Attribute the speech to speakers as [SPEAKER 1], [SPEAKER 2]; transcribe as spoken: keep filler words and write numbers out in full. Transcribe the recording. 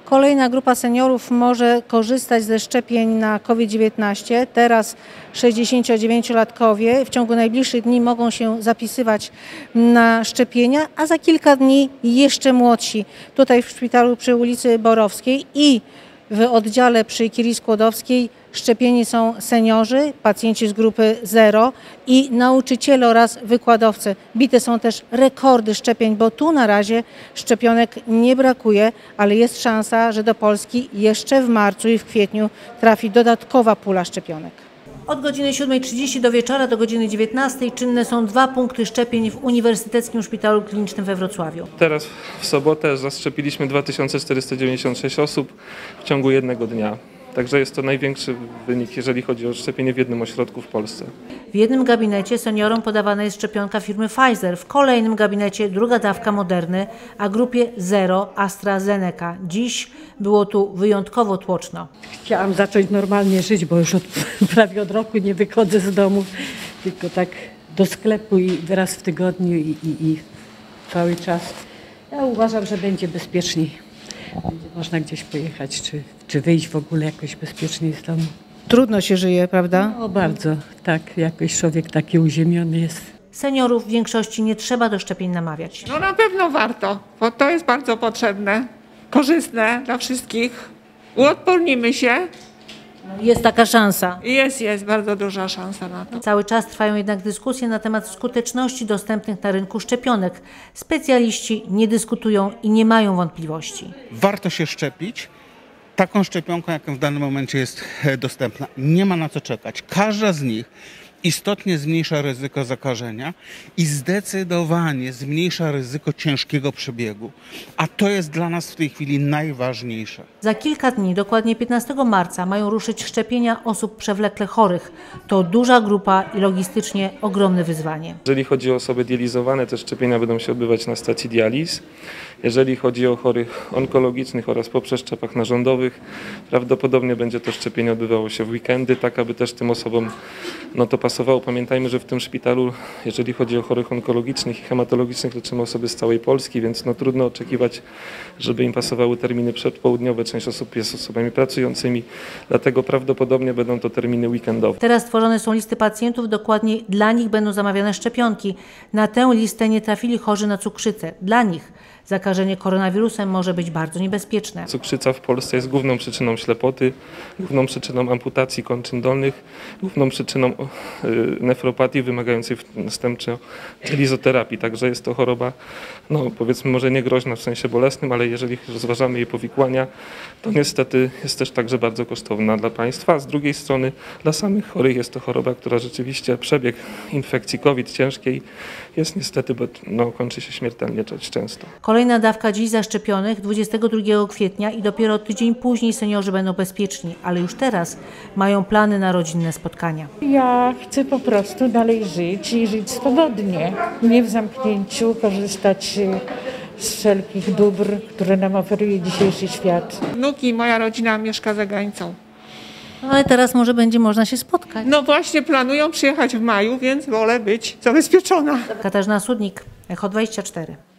[SPEAKER 1] Kolejna grupa seniorów może korzystać ze szczepień na COVID dziewiętnaście. Teraz sześćdziesięciodziewięciolatkowie w ciągu najbliższych dni mogą się zapisywać na szczepienia, a za kilka dni jeszcze młodsi. Tutaj w szpitalu przy ulicy Borowskiej i w oddziale przy Curie Skłodowskiej szczepieni są seniorzy, pacjenci z grupy zero i nauczyciele oraz wykładowcy. Bite są też rekordy szczepień, bo tu na razie szczepionek nie brakuje, ale jest szansa, że do Polski jeszcze w marcu i w kwietniu trafi dodatkowa pula szczepionek. Od godziny siódmej trzydzieści do wieczora do godziny dziewiętnastej czynne są dwa punkty szczepień w Uniwersyteckim Szpitalu Klinicznym we Wrocławiu.
[SPEAKER 2] Teraz w sobotę zaszczepiliśmy dwa tysiące czterysta dziewięćdziesiąt sześć osób w ciągu jednego dnia. Także jest to największy wynik, jeżeli chodzi o szczepienie w jednym ośrodku w Polsce.
[SPEAKER 1] W jednym gabinecie seniorom podawana jest szczepionka firmy Pfizer, w kolejnym gabinecie druga dawka Moderny, a grupie zero AstraZeneca. Dziś było tu wyjątkowo tłoczno.
[SPEAKER 3] Chciałam zacząć normalnie żyć, bo już od, prawie od roku nie wychodzę z domu, tylko tak do sklepu i raz w tygodniu i, i, i cały czas. Ja uważam, że będzie bezpieczniej. Będzie można gdzieś pojechać, czy, czy wyjść w ogóle jakoś bezpieczniej z domu.
[SPEAKER 1] Trudno się żyje, prawda?
[SPEAKER 3] No bardzo, tak, jakoś człowiek taki uziemiony jest.
[SPEAKER 1] Seniorów w większości nie trzeba do szczepień namawiać.
[SPEAKER 4] No na pewno warto, bo to jest bardzo potrzebne, korzystne dla wszystkich. Uodpornimy się.
[SPEAKER 1] Jest taka szansa.
[SPEAKER 4] Jest, jest bardzo duża szansa na to.
[SPEAKER 1] Cały czas trwają jednak dyskusje na temat skuteczności dostępnych na rynku szczepionek. Specjaliści nie dyskutują i nie mają wątpliwości.
[SPEAKER 5] Warto się szczepić taką szczepionką, jaka w danym momencie jest dostępna. Nie ma na co czekać. Każda z nich istotnie zmniejsza ryzyko zakażenia i zdecydowanie zmniejsza ryzyko ciężkiego przebiegu. A to jest dla nas w tej chwili najważniejsze.
[SPEAKER 1] Za kilka dni, dokładnie piętnastego marca, mają ruszyć szczepienia osób przewlekle chorych. To duża grupa i logistycznie ogromne wyzwanie.
[SPEAKER 2] Jeżeli chodzi o osoby dializowane, te szczepienia będą się odbywać na stacji dializ. Jeżeli chodzi o chorych onkologicznych oraz po przeszczepach narządowych, prawdopodobnie będzie to szczepienie odbywało się w weekendy, tak aby też tym osobom no to pasowało. Pamiętajmy, że w tym szpitalu, jeżeli chodzi o chorych onkologicznych i hematologicznych, leczymy osoby z całej Polski, więc no trudno oczekiwać, żeby im pasowały terminy przedpołudniowe. Część osób jest osobami pracującymi, dlatego prawdopodobnie będą to terminy weekendowe.
[SPEAKER 1] Teraz tworzone są listy pacjentów, dokładnie dla nich będą zamawiane szczepionki. Na tę listę nie trafili chorzy na cukrzycę. Dla nich zakażenie koronawirusem może być bardzo niebezpieczne.
[SPEAKER 2] Cukrzyca w Polsce jest główną przyczyną ślepoty, główną przyczyną amputacji kończyn dolnych, główną przyczyną nefropatii wymagającej następczej lizoterapii. Także jest to choroba, no powiedzmy może nie groźna w sensie bolesnym, ale jeżeli rozważamy jej powikłania, to niestety jest też także bardzo kosztowna dla państwa. A z drugiej strony dla samych chorych jest to choroba, która rzeczywiście przebieg infekcji COVID ciężkiej jest niestety, bo no, kończy się śmiertelnie dość często.
[SPEAKER 1] Kolejna dawka dziś zaszczepionych dwudziestego drugiego kwietnia i dopiero tydzień później seniorzy będą bezpieczni, ale już teraz mają plany na rodzinne spotkania.
[SPEAKER 6] Ja chcę po prostu dalej żyć i żyć swobodnie, nie w zamknięciu, korzystać z wszelkich dóbr, które nam oferuje dzisiejszy świat.
[SPEAKER 4] Wnuki, moja rodzina mieszka za granicą.
[SPEAKER 1] Ale teraz może będzie można się spotkać.
[SPEAKER 4] No właśnie planują przyjechać w maju, więc wolę być zabezpieczona.
[SPEAKER 1] Katarzyna Sudnik, Echo dwadzieścia cztery.